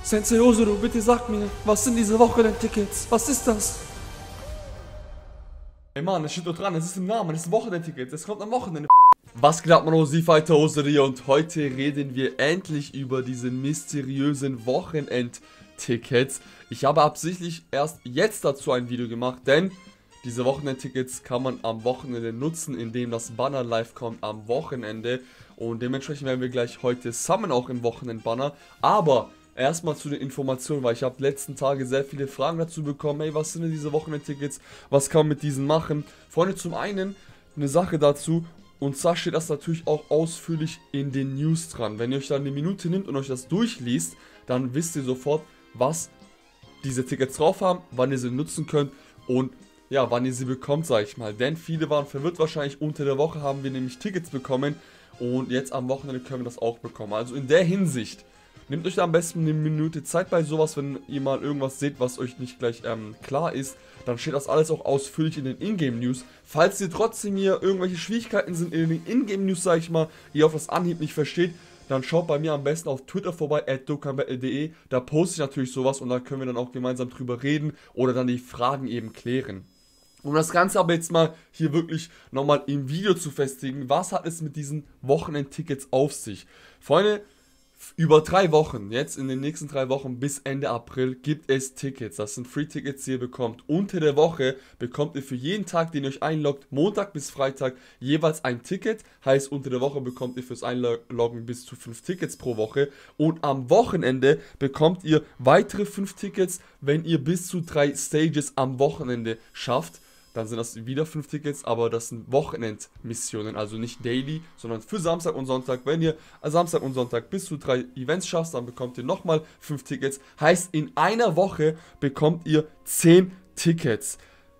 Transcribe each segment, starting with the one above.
Sensei Osaru, bitte sag mir, was sind diese Wochenendtickets? Was ist das? Ey Mann, es steht doch dran, es ist im Namen, es ist ein Wochenendticket, es kommt am Wochenende. Was geht ab, man, Fighter Osaru, und heute reden wir endlich über diese mysteriösen Wochenendtickets. Ich habe absichtlich erst jetzt dazu ein Video gemacht, denn diese Wochenendtickets kann man am Wochenende nutzen, indem das Banner live kommt am Wochenende. Und dementsprechend werden wir gleich heute summen auch im Wochenendbanner. Aber erstmal zu den Informationen, weil ich habe letzten Tage sehr viele Fragen dazu bekommen. Ey, was sind denn diese Wochenendtickets? Was kann man mit diesen machen? Freunde, zum einen eine Sache dazu. Und zwar steht das natürlich auch ausführlich in den News dran. Wenn ihr euch dann eine Minute nimmt und euch das durchliest, dann wisst ihr sofort, was diese Tickets drauf haben, wann ihr sie nutzen könnt und ja, wann ihr sie bekommt, sage ich mal. Denn viele waren verwirrt wahrscheinlich. Unter der Woche haben wir nämlich Tickets bekommen und jetzt am Wochenende können wir das auch bekommen. Also in der Hinsicht, nehmt euch da am besten eine Minute Zeit bei sowas, wenn ihr mal irgendwas seht, was euch nicht gleich klar ist. Dann steht das alles auch ausführlich in den Ingame-News. Falls ihr trotzdem hier irgendwelche Schwierigkeiten sind in den Ingame-News, sage ich mal, ihr auf das Anhieb nicht versteht, dann schaut bei mir am besten auf Twitter vorbei, @dokkanbattle.de. Da poste ich natürlich sowas und da können wir dann auch gemeinsam drüber reden oder dann die Fragen eben klären. Um das Ganze aber jetzt mal hier wirklich nochmal im Video zu festigen, was hat es mit diesen Wochenendtickets auf sich? Freunde, über 3 Wochen, jetzt in den nächsten 3 Wochen bis Ende April, gibt es Tickets. Das sind Free-Tickets, die ihr bekommt. Unter der Woche bekommt ihr für jeden Tag, den ihr euch einloggt, Montag bis Freitag, jeweils ein Ticket. Heißt, unter der Woche bekommt ihr fürs Einloggen bis zu 5 Tickets pro Woche. Und am Wochenende bekommt ihr weitere 5 Tickets, wenn ihr bis zu 3 Stages am Wochenende schafft. Dann sind das wieder 5 Tickets, aber das sind Wochenendmissionen, also nicht daily, sondern für Samstag und Sonntag. Wenn ihr Samstag und Sonntag bis zu 3 Events schafft, dann bekommt ihr nochmal 5 Tickets. Heißt, in einer Woche bekommt ihr 10 Tickets.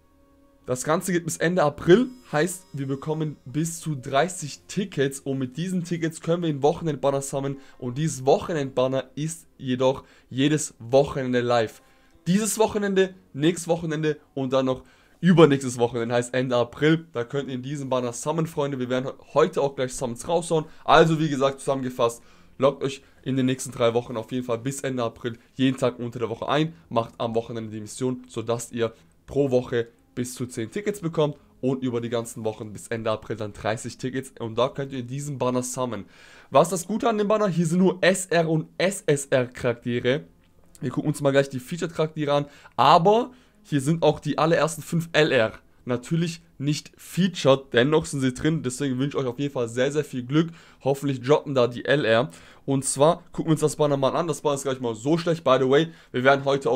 Das Ganze geht bis Ende April, heißt, wir bekommen bis zu 30 Tickets und mit diesen Tickets können wir den Wochenendbanner sammeln und dieses Wochenendbanner ist jedoch jedes Wochenende live. Dieses Wochenende, nächstes Wochenende und dann noch übernächstes Wochenende, heißt Ende April. Da könnt ihr in diesem Banner summen, Freunde. Wir werden heute auch gleich Summons raushauen. Also wie gesagt, zusammengefasst, loggt euch in den nächsten 3 Wochen auf jeden Fall bis Ende April jeden Tag unter der Woche ein. Macht am Wochenende die Mission, sodass ihr pro Woche bis zu 10 Tickets bekommt. Und über die ganzen Wochen bis Ende April dann 30 Tickets. Und da könnt ihr in diesem Banner summen. Was ist das Gute an dem Banner? Hier sind nur SR und SSR Charaktere. Wir gucken uns mal gleich die Featured Charaktere an. Aber hier sind auch die allerersten 5 LR. Natürlich nicht featured, dennoch sind sie drin. Deswegen wünsche ich euch auf jeden Fall sehr, sehr viel Glück. Hoffentlich droppen da die LR. Und zwar gucken wir uns das Banner mal an. Das Banner ist gar nicht mal so schlecht, by the way. Wir werden heute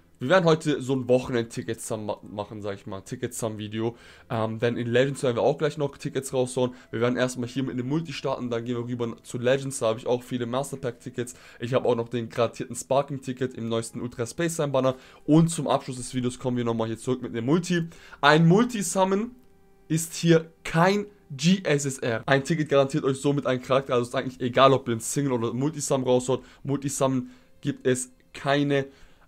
so ein Wochenend-Ticket-Sum machen, sag ich mal, Ticket-Sum-Video. Denn in Legends werden wir auch gleich noch Tickets raushauen. Wir werden erstmal hier mit einem Multi starten, dann gehen wir rüber zu Legends, da habe ich auch viele Master Pack-Tickets. Ich habe auch noch den gradierten Sparking-Ticket im neuesten Ultra Space Time-Banner. Und zum Abschluss des Videos kommen wir nochmal hier zurück mit einem Multi. Ein Multi-Summon ist hier kein GSSR. Ein Ticket garantiert euch somit einen Charakter, also ist eigentlich egal, ob ihr einen Single oder Multi-Summon raushaut. Multi-Summon gibt es keine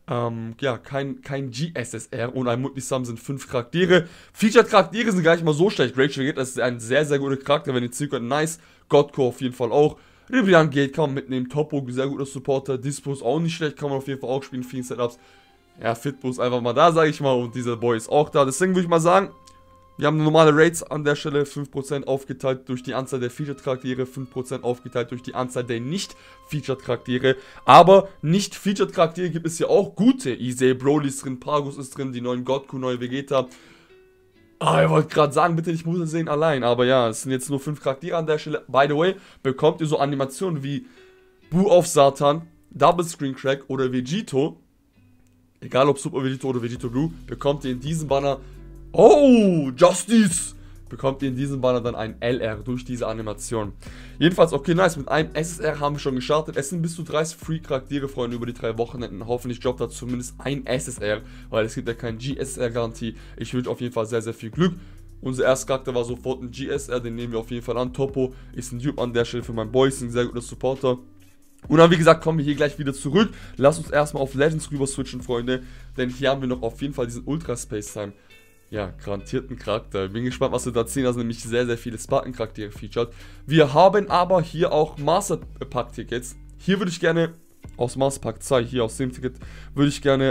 kein GSSR und ein Multisum sind 5 Charaktere. Featured Charaktere sind gar nicht mal so schlecht. Rachel Gate ist ein sehr, sehr guter Charakter, wenn ihr ziehen könnt. Nice. Godco auf jeden Fall auch. Ribrian Gate kann man mitnehmen. Topo, sehr guter Supporter. Dispo ist auch nicht schlecht, kann man auf jeden Fall auch spielen. Vielen Setups. Ja, Fitbo ist einfach mal da, sage ich mal. Und dieser Boy ist auch da. Deswegen würde ich mal sagen, wir haben normale Rates an der Stelle, 5% aufgeteilt durch die Anzahl der Featured-Charaktere, 5% aufgeteilt durch die Anzahl der Nicht-Featured-Charaktere. Aber Nicht-Featured-Charaktere gibt es ja auch gute. Isay, Broly ist drin, Pagus ist drin, die neuen Godku, neue Vegeta. Ich wollte gerade sagen, bitte nicht Mutter sehen allein. Aber ja, es sind jetzt nur 5 Charaktere an der Stelle. By the way, bekommt ihr so Animationen wie Boo of Satan, Double Screen Crack oder Vegito. Egal ob Super Vegito oder Vegito Blue, bekommt ihr in diesem Banner. Oh, Justice! Bekommt ihr in diesem Banner dann ein LR durch diese Animation. Jedenfalls, okay, nice. Mit einem SSR haben wir schon gestartet. Es sind bis zu 30 Free-Charaktere, Freunde, über die 3 Wochenenden. Hoffentlich droppt da zumindest ein SSR, weil es gibt ja keine GSR-Garantie. Ich wünsche auf jeden Fall sehr, sehr viel Glück. Unser erster Charakter war sofort ein GSR, den nehmen wir auf jeden Fall an. Topo ist ein Dupe an der Stelle für meinen Boy, ist ein sehr guter Supporter. Und dann, wie gesagt, kommen wir hier gleich wieder zurück. Lasst uns erstmal auf Legends rüber switchen, Freunde. Denn hier haben wir noch auf jeden Fall diesen Ultra Space Time. Ja, garantierten Charakter. Bin gespannt, was wir da ziehen. Da sind nämlich sehr, sehr viele Spartan-Charaktere featured. Wir haben aber hier auch Master Pack-Tickets. Hier würde ich gerne aus Master Pack 2, hier aus dem Ticket, würde ich gerne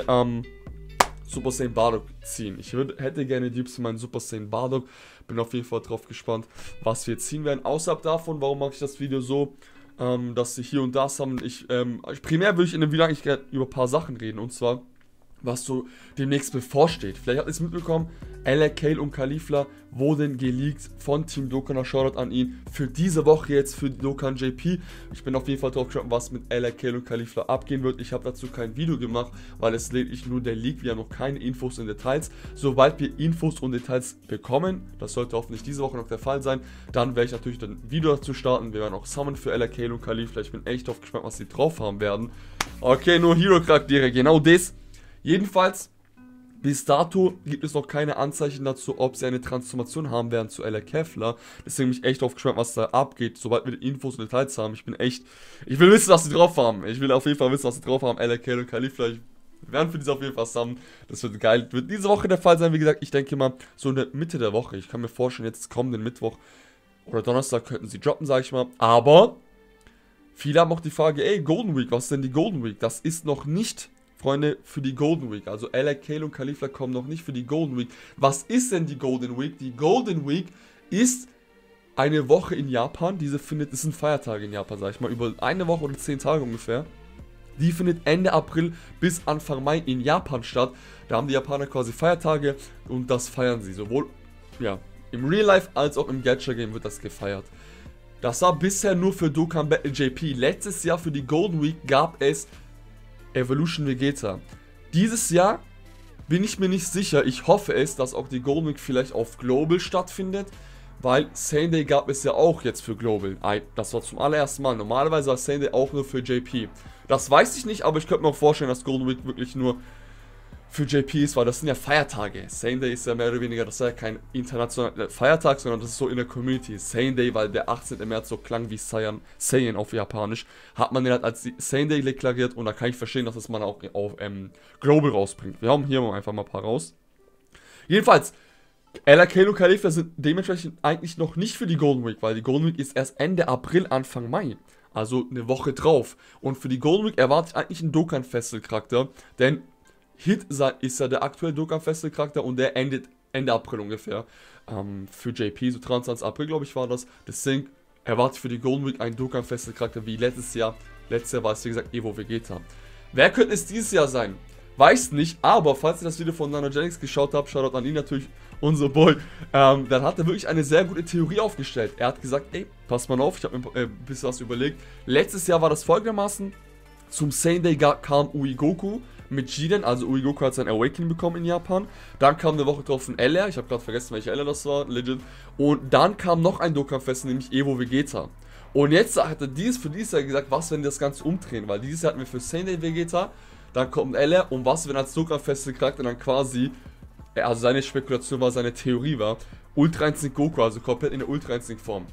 Super Saiyan Bardock ziehen. Ich hätte gerne Dupes in meinen Super Saiyan Bardock. Bin auf jeden Fall drauf gespannt, was wir ziehen werden. Außerhalb davon, warum mache ich das Video so, dass sie hier und da haben. Primär würde ich in dem Video eigentlich gerne über ein paar Sachen reden. Und zwar, was so demnächst bevorsteht. Vielleicht habt ihr es mitbekommen, LA Kale und Caulifla wurden geleakt von Team Dokkan. Shoutout an ihn für diese Woche jetzt für Dokkan JP. Ich bin auf jeden Fall drauf gespannt, was mit LA Kale und Caulifla abgehen wird. Ich habe dazu kein Video gemacht, weil es lediglich nur der Leak. Wir haben noch keine Infos und Details. Sobald wir Infos und Details bekommen, das sollte hoffentlich diese Woche noch der Fall sein, dann werde ich natürlich ein Video dazu starten. Wir werden auch Summon für LA Kale und Caulifla. Ich bin echt drauf gespannt, was sie drauf haben werden. Okay, nur Hero-Charaktere, genau das. Jedenfalls, bis dato gibt es noch keine Anzeichen dazu, ob sie eine Transformation haben werden zu LA Kefla. Deswegen bin ich echt drauf gespannt, was da abgeht, sobald wir die Infos und Details haben. Ich will wissen, was sie drauf haben. Ich will auf jeden Fall wissen, was sie drauf haben. LA Kale und Caulifla. Wir werden für diese auf jeden Fall zusammen. Das wird geil. Wird diese Woche der Fall sein, wie gesagt. Ich denke mal, so in der Mitte der Woche. Ich kann mir vorstellen, jetzt kommenden Mittwoch oder Donnerstag könnten sie droppen, sage ich mal. Aber viele haben auch die Frage, ey, Golden Week, was ist denn die Golden Week? Das ist noch nicht, Freunde, für die Golden Week. Also LA Kale und Caulifla kommen noch nicht für die Golden Week. Was ist denn die Golden Week? Die Golden Week ist eine Woche in Japan. Das sind Feiertage in Japan, sag ich mal. Über eine Woche oder 10 Tage ungefähr. Die findet Ende April bis Anfang Mai in Japan statt. Da haben die Japaner quasi Feiertage und das feiern sie. Sowohl ja, im Real Life als auch im Gacha Game wird das gefeiert. Das war bisher nur für Dokkan Battle JP. Letztes Jahr für die Golden Week gab es Evolution Vegeta. Dieses Jahr bin ich mir nicht sicher. Ich hoffe es, dass auch die Golden Week vielleicht auf Global stattfindet, weil Saiyan Day gab es ja auch jetzt für Global. Das war zum allerersten Mal. Normalerweise war Saiyan Day auch nur für JP. Das weiß ich nicht, aber ich könnte mir auch vorstellen, dass Golden Week wirklich nur für JP ist, weil das sind ja Feiertage. Saiyan Day ist ja mehr oder weniger, das ist ja kein internationaler Feiertag, sondern das ist so in der Community. Saiyan Day, weil der 18. März so klang wie Saiyan auf Japanisch, hat man den halt als Saiyan Day deklariert und da kann ich verstehen, dass das man auch auf Global rausbringt. Wir haben hier einfach mal ein paar raus. Jedenfalls, LA Kale und Caulifla sind dementsprechend eigentlich noch nicht für die Golden Week, weil die Golden Week ist erst Ende April, Anfang Mai. Also eine Woche drauf. Und für die Golden Week erwarte ich eigentlich einen Dokkan-Festival-Charakter, denn Hit ist ja der aktuelle Dokkan-Festival-Charakter und der endet Ende April ungefähr. Für JP, so 23. April glaube ich war das. Deswegen erwarte ich für die Golden Week einen Dokkan-Festival-Charakter wie letztes Jahr. Letztes Jahr war es wie gesagt Evo Vegeta. Wer könnte es dieses Jahr sein? Weiß nicht, aber falls ihr das Video von Nanogenics geschaut habt, Shoutout an ihn natürlich, unser Boy, dann hat er wirklich eine sehr gute Theorie aufgestellt. Er hat gesagt, ey, passt mal auf, ich habe mir ein bisschen was überlegt. Letztes Jahr war das folgendermaßen, zum Saiyan Day kam Uigoku mit Jiren, also Uigoku hat sein Awakening bekommen in Japan. Dann kam eine Woche drauf ein LR, ich habe gerade vergessen, welcher LR das war, legit. Und dann kam noch ein Dokkan-Fest, nämlich Evo Vegeta. Und jetzt hat er für dieses Jahr gesagt, was, wenn wir das Ganze umdrehen, weil dieses Jahr hatten wir für Saiyan Day Vegeta, dann kommt ein LR und was, wenn als Dokkan-Festival-Charakter dann quasi, also seine Spekulation war, seine Theorie war, Ultra Instinct Goku, also komplett in der Ultra Instinct Form.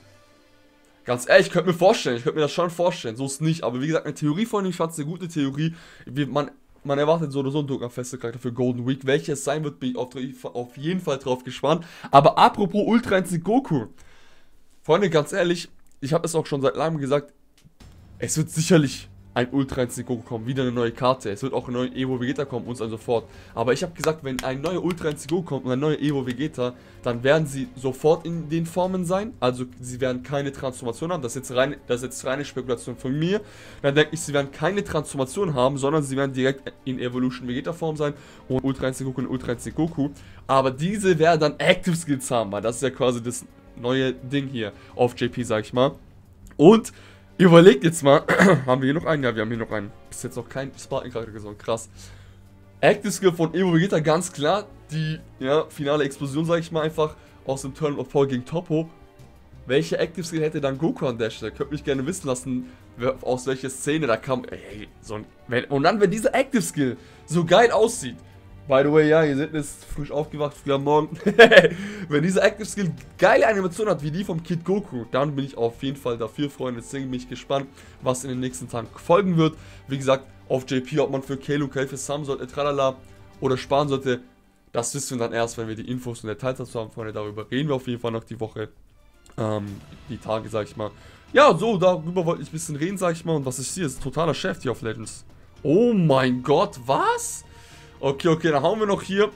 Ganz ehrlich, ich könnte mir das schon vorstellen, so ist es nicht, aber wie gesagt, eine Theorie von ihm, ich fand es eine gute Theorie, man erwartet so oder so einen Dokkan-Festival-Charakter für Golden Week, welches sein wird, bin ich auf jeden Fall drauf gespannt, aber apropos Ultra Instinct Goku, Freunde, ganz ehrlich, ich habe es auch schon seit langem gesagt, es wird sicherlich ein Ultra Instinct Goku kommen, wieder eine neue Karte, es wird auch ein neuer Evo Vegeta kommen und so und so fort. Aber ich habe gesagt, wenn ein neuer Ultra Instinct Goku kommt und ein neuer Evo Vegeta, dann werden sie sofort in den Formen sein, also sie werden keine Transformation haben, das ist jetzt reine Spekulation von mir. Dann denke ich, sie werden keine Transformation haben, sondern sie werden direkt in Evolution Vegeta Form sein und Ultra Instinct Goku und Ultra Instinct Goku. Aber diese werden dann Active Skills haben, weil das ist ja quasi das neue Ding hier auf JP, sag ich mal. Und überlegt jetzt mal, haben wir hier noch einen? Ja, wir haben hier noch einen. Bis jetzt noch kein Spartan-Charakter gesorgt, krass. Active Skill von Evo Vegeta, ganz klar. Die, ja, finale Explosion, sag ich mal, einfach aus dem Turn of Power gegen Toppo. Welche Active Skill hätte dann Goku an der Stelle? Könnt mich gerne wissen lassen, aus welcher Szene da kam. Ey, und dann, wenn diese Active Skill so geil aussieht. By the way, ja, ihr seht es, frisch aufgewacht, früh am Morgen. Wenn diese Active Skill geile Animation hat, wie die vom Kid Goku, dann bin ich auf jeden Fall dafür, Freunde. Deswegen bin ich gespannt, was in den nächsten Tagen folgen wird. Wie gesagt, auf JP, ob man für Kale und Caulifla zusammen sollte, tralala, oder sparen sollte, das wissen wir dann erst, wenn wir die Infos und Details dazu haben, Freunde. Darüber reden wir auf jeden Fall noch die Woche, die Tage, sag ich mal. Ja, so, darüber wollte ich ein bisschen reden, sag ich mal. Und was ich sehe, ist totaler Chef hier auf Legends. Oh mein Gott, was? Okay, dann hauen wir noch hier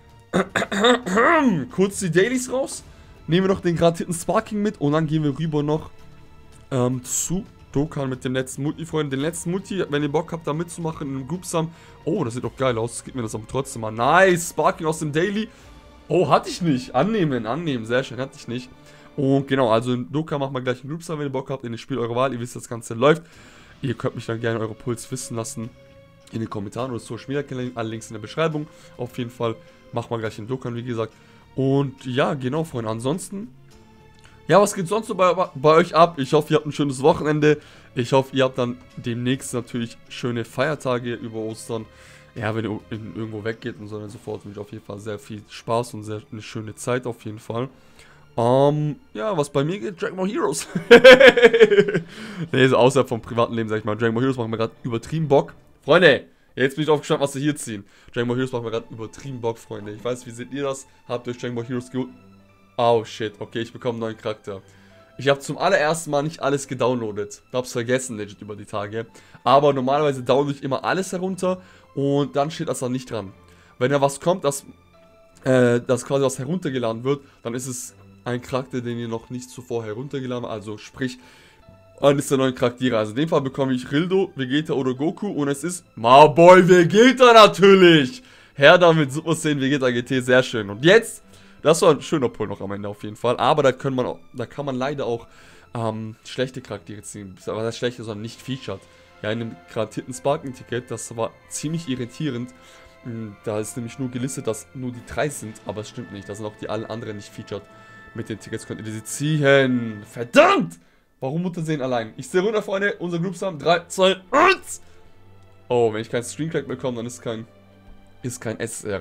kurz die Dailies raus. Nehmen wir noch den garantierten Sparking mit. Und dann gehen wir rüber noch zu Dokkan mit dem letzten Multi, Freunde. Den letzten Multi, wenn ihr Bock habt, da mitzumachen in einem Groupsam. Oh, das sieht doch geil aus. Gib mir das aber trotzdem mal. Nice, Sparking aus dem Daily. Oh, hatte ich nicht. Annehmen. Sehr schön, hatte ich nicht. Und genau, also in Dokkan machen wir gleich einen Groupsam, wenn ihr Bock habt. In dem Spiel eure Wahl. Ihr wisst, das Ganze läuft. Ihr könnt mich dann gerne eure Puls wissen lassen. In den Kommentaren oder Social Media Kanälen. Alle Links in der Beschreibung. Auf jeden Fall machen wir gleich in Dokkan, wie gesagt. Und ja, genau, Freunde. Ansonsten, ja, was geht sonst so bei euch ab? Ich hoffe, ihr habt ein schönes Wochenende. Ich hoffe, ihr habt dann demnächst natürlich schöne Feiertage über Ostern. Ja, wenn ihr irgendwo weggeht und so und so fort, wünsche ich auf jeden Fall sehr viel Spaß und eine schöne Zeit auf jeden Fall. Ja, was bei mir geht, Dragon Ball Heroes. Ne, so außerhalb vom privaten Leben, sag ich mal. Dragon Ball Heroes machen mir gerade übertrieben Bock. Freunde, jetzt bin ich aufgestanden, was wir hier ziehen. Dragon Ball Heroes machen mir gerade übertrieben Bock, Freunde. Ich weiß, wie seht ihr das? Habt ihr euch Dragon Ball Heroes geholt? Oh shit, okay, ich bekomme einen neuen Charakter. Ich habe zum allerersten Mal nicht alles gedownloadet. Ich hab's vergessen, legit, über die Tage. Aber normalerweise downloade ich immer alles herunter und dann steht das da nicht dran. Wenn da was kommt, das quasi was heruntergeladen wird, dann ist es ein Charakter, den ihr noch nicht zuvor heruntergeladen habt. Also sprich, eines der neuen Charaktere. Also in dem Fall bekomme ich Rildo, Vegeta oder Goku und es ist My Boy Vegeta natürlich. Her damit, Super Saiyan Vegeta GT, sehr schön. Und jetzt, das war ein schöner Pull noch am Ende auf jeden Fall. Aber da kann man leider auch schlechte Charaktere ziehen. Aber das schlechte, sondern nicht featured. Ja, in dem garantierten Sparking-Ticket, das war ziemlich irritierend. Da ist nämlich nur gelistet, dass nur die 3 sind, aber es stimmt nicht. Da sind auch die alle anderen nicht featured. Mit den Tickets könnt ihr diese ziehen. Verdammt! Warum Muttersehen allein? Ich sehe runter, Freunde. Unser Groupsam. 3, 2, 1! Oh, wenn ich keinen Screencrack bekomme, dann ist kein SR.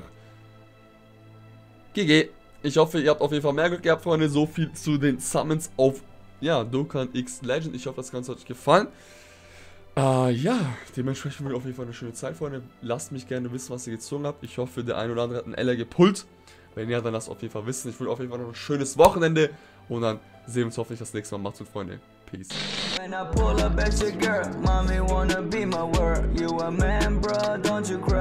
GG. Ich hoffe, ihr habt auf jeden Fall mehr Glück gehabt, Freunde. So viel zu den Summons auf, ja, Dokkan X Legend. Ich hoffe, das Ganze hat euch gefallen. Ja, dementsprechend wird auf jeden Fall eine schöne Zeit, Freunde. Lasst mich gerne wissen, was ihr gezogen habt. Ich hoffe, der ein oder andere hat einen LR gepullt. Wenn ja, dann lasst auf jeden Fall wissen. Ich wünsche auf jeden Fall noch ein schönes Wochenende. Und dann sehen wir uns hoffentlich das nächste Mal. Macht's gut, Freunde. Peace. When I pull up at your girl, mommy wanna be my world. You a man, bro, don't you cry.